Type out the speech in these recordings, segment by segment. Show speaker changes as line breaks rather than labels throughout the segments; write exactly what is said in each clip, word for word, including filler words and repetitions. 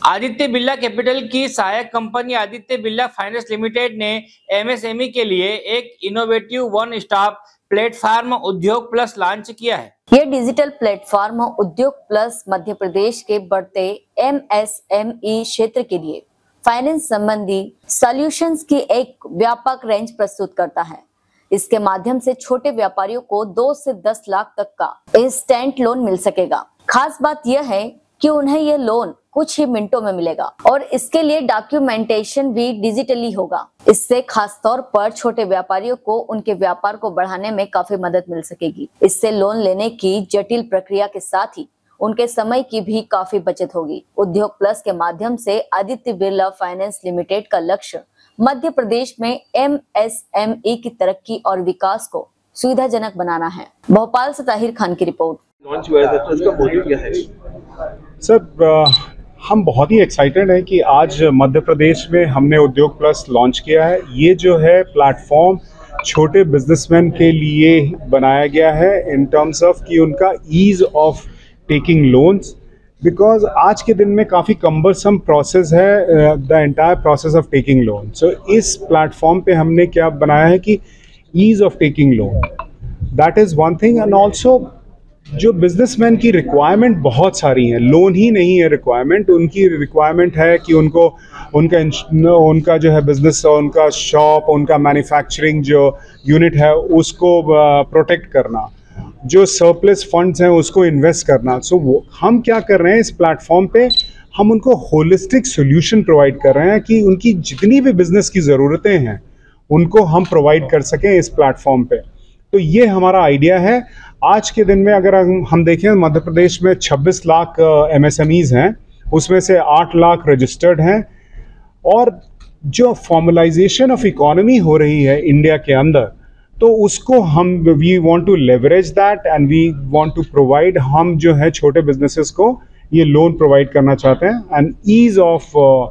Aditya Birla capital की सहायक company Aditya Birla finance limited ने एमएसएमई के लिए एक innovative one stop platform Udyog plus launch किया है।
यह digital platform Udyog plus Madhya Pradesh के बढ़ते एमएसएमई क्षेत्र के लिए फाइनेंस संबंधी सॉल्यूशंस की एक व्यापक रेंज प्रस्तुत करता है। इसके माध्यम से छोटे व्यापारियों को दो से दस लाख तक का इंस्टेंट लोन मिल सकेगा। खास बात यह है कि उन्हें यह लोन कुछ ही मिनटों में मिलेगा और इसके लिए डॉक्यूमेंटेशन भी डिजिटली होगा। इससे खास तौर पर छोटे व्यापारियों को उनके व्यापार को बढ़ाने में काफी मदद मिल सकेगी। इससे लोन लेने की जटिल प्रक्रिया के साथ ही उनके समय की भी काफी बचत होगी। उद्योग प्लस के माध्यम से आदित्य बिरला फाइनेंस लिमिटेड का लक्ष्य मध्य प्रदेश में एमएसएमई की तरक्की और विकास को सुविधाजनक बनाना है। भोपाल से ताहिर खान की रिपोर्ट।
लॉन्च हुआ है तो इसका मोटिव क्या है?
सर, हम बहुत ही एक्साइटेड हैं कि आज मध्य प्रदेश में हमने उद्योग प्लस लॉन्च किया है। ये जो है प्लेटफॉर्म छोटे बिजनेसमैन के लिए बनाया गया है इन टर्म्स ऑफ कि उनका ease of taking loans, because आज के दिन में काफ़ी कम्बरसम प्रोसेस है the entire process of taking loan. So इस प्लेटफॉर्म पे हमने क्या बनाया है कि ease of taking loan, that is one thing. And also जो बिजनेसमैन की रिक्वायरमेंट बहुत सारी हैं, लोन ही नहीं है रिक्वायरमेंट, उनकी रिक्वायरमेंट है कि उनको उनका उनका जो है बिजनेस, उनका शॉप, उनका मैन्युफैक्चरिंग जो यूनिट है उसको प्रोटेक्ट करना, जो सरप्लस फंड्स हैं उसको इन्वेस्ट करना। सो so, वो हम क्या कर रहे हैं इस प्लेटफॉर्म पे, हम उनको होलिस्टिक सोल्यूशन प्रोवाइड कर रहे हैं कि उनकी जितनी भी बिजनेस की ज़रूरतें हैं उनको हम प्रोवाइड कर सकें इस प्लेटफॉर्म पे। तो ये हमारा आइडिया है। आज के दिन में अगर हम देखें मध्य प्रदेश में छब्बीस लाख एमएसएमईज हैं, उसमें से आठ लाख रजिस्टर्ड हैं, और जो फॉर्मलाइजेशन ऑफ इकोनॉमी हो रही है इंडिया के अंदर, तो उसको हम we want to leverage that and we want to provide, हम जो है छोटे बिजनेसेस को ये लोन प्रोवाइड करना चाहते हैं। And ease of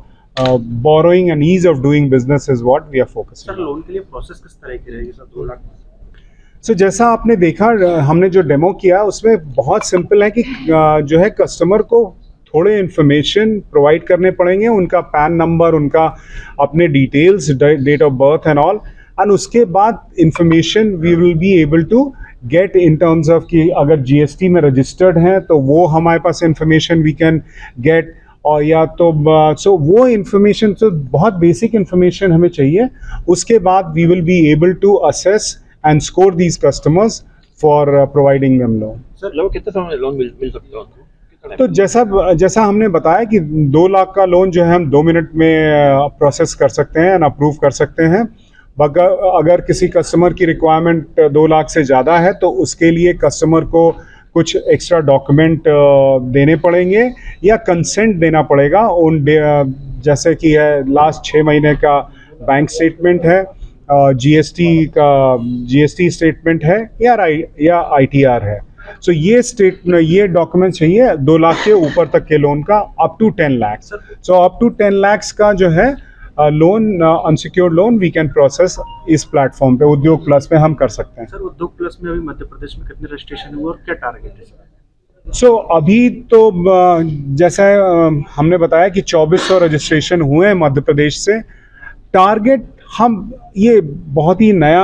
borrowing and ease of doing business is what we are focusing.
Sir, loan के लिए प्रोसेस किस तरह की रहेगी सर? दो लाख
सो so, जैसा आपने देखा, हमने जो डेमो किया उसमें बहुत सिंपल है कि जो है कस्टमर को थोड़े इन्फॉर्मेशन प्रोवाइड करने पड़ेंगे, उनका पैन नंबर, उनका अपने details, date of birth and all, and उसके बाद information we will be able to get in terms of कि अगर जीएसटी में रजिस्टर्ड हैं तो वो हमारे पास इंफॉर्मेशन वी कैन गेट, और या तो सो so, वो इंफॉर्मेशन, तो बहुत बेसिक इंफॉर्मेशन हमें चाहिए। उसके बाद we will be able to assess and score these customers for uh, providing them loan.
Sir, लगभग कितने समय में लोन मिल मिल सकता है?
तो जैसा जैसा हमने बताया कि दो लाख का लोन जो है हम दो मिनट में प्रोसेस कर सकते हैं एंड अप्रूव कर सकते हैं। अगर अगर किसी कस्टमर की रिक्वायरमेंट दो लाख से ज़्यादा है तो उसके लिए कस्टमर को कुछ एक्स्ट्रा डॉक्यूमेंट देने पड़ेंगे या कंसेंट देना पड़ेगा उन, जैसे कि है लास्ट छः महीने का बैंक स्टेटमेंट है, जीएसटी uh, का जीएसटी स्टेटमेंट है, या या आईटीआर है। सो so, ये स्टेट ये डॉक्यूमेंट चाहिए दो लाख के ऊपर तक के लोन का, up to ten lakh. So up to ten lakhs का जो है loan, unsecured loan we can process इस प्लेटफॉर्म पे, उद्योग प्लस में हम कर सकते हैं।
सर, उद्योग प्लस में अभी मध्य प्रदेश में कितने रजिस्ट्रेशन हुए और क्या टारगेट है?
सो so, अभी तो जैसा हमने बताया कि चौबीस सौ रजिस्ट्रेशन हुए हैं मध्य प्रदेश से। टारगेट, हम ये बहुत ही नया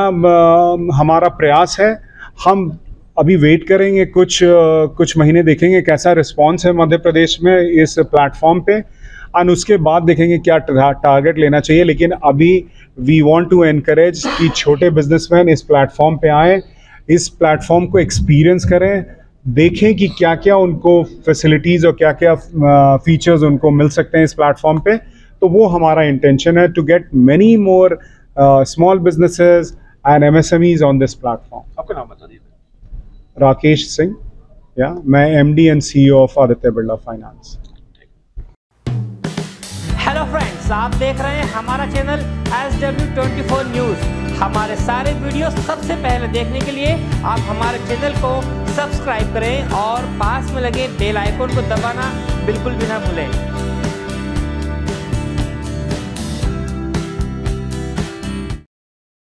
हमारा प्रयास है, हम अभी वेट करेंगे, कुछ कुछ महीने देखेंगे कैसा रिस्पांस है मध्य प्रदेश में इस प्लेटफॉर्म पे, और उसके बाद देखेंगे क्या टारगेट लेना चाहिए। लेकिन अभी वी वांट टू एनकरेज कि छोटे बिजनेसमैन इस प्लेटफॉर्म पे आएँ, इस प्लेटफॉर्म को एक्सपीरियंस करें, देखें कि क्या क्या उनको फैसिलिटीज़ और क्या क्या फीचर्स उनको मिल सकते हैं इस प्लेटफॉर्म पे। तो वो हमारा इंटेंशन है to get many more small businesses and MSMEs on this platform.
आपका नाम बता दीजिए।
राकेश सिंह, या मैं MD and CEO of Aditya Birla finance.
Hello friends, आप देख रहे हैं हमारा channel S W twenty four news. हमारे सारे वीडियो सबसे पहले देखने के लिए आप हमारे चैनल को सब्सक्राइब करें और पास में लगे बेल आइकन को दबाना बिल्कुल भी ना भूलें।